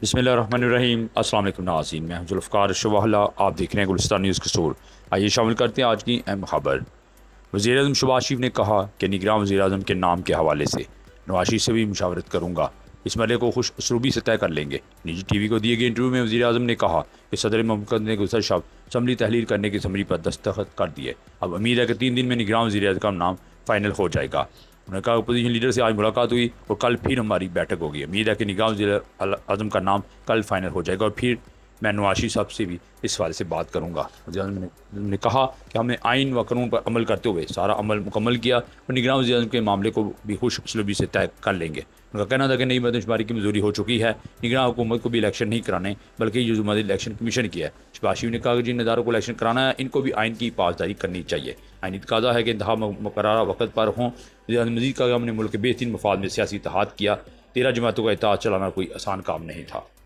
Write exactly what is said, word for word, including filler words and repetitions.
बिस्मिल्लाहिर्रहमानिर्रहीम। अस्सलाम वालेकुम नाज़रीन, मैं हूं जुल्फ़कार शवाहला। आप देख रहे हैं गुलिस्तान न्यूज़ का स्टोर। आइए शामिल करते हैं आज की अहम खबर। वज़ीर-ए-आज़म शहबाज शरीफ ने कहा कि निगरान वज़ीर-ए-आज़म के नाम के हवाले से नवाज शरीफ से भी मुशावरत करूँगा, इस मसले को खुश उसलूबी से तय कर लेंगे। निजी टी वी को दिए गए इंटरव्यू में वज़ीर-ए-आज़म ने कहा कि सदर ममलकत ने गुज़श्ता शब असम्बली तहलील करने की समरी पर दस्तखत कर दिए। अब उम्मीद है कि तीन दिन में निगरान वज़ीर-ए-आज़म का नाम फाइनल हो जाएगा। उन्होंने कहा अपोजिशन लीडर से आज मुलाकात हुई और कल फिर हमारी बैठक होगी। उम्मीद है कि निगरान वज़ीर-ए-आज़म का नाम कल फाइनल हो जाएगा और फिर मैं नवाज शरीफ साहब से भी इस हवाले से बात करूँगा। वज़ीर-ए-आज़म ने, ने कहा कि हमने आइन व कानून पर अमल करते हुए सारा अमल मुकम्मल किया और निगरान वज़ीर-ए-आज़म के मामले को भी खुश उसलूबी से तय कर लेंगे। उनका कहना था कि नई मरदमशुमारी की मंजूरी हो चुकी है, निगरान हुकूमत को भी इलेक्शन नहीं कराने बल्कि ये जुम्मेदारी इलेक्शन कमीशन की है। शहबाज शरीफ ने कहा कि जिन इदारों को इलेक्शन कराना है इनको भी आइन की पासदारी करनी चाहिए। आइनी तकाज़ा है कि इंतहा मुकर्ररा वक्त पर हों। मज़ीद कहा हमने मुल्क के बेहतरीन मफाद में सियासी इत्तेहाद किया। तेरह जमातों का इत्तेहाद चलाना कोई आसान काम नहीं था।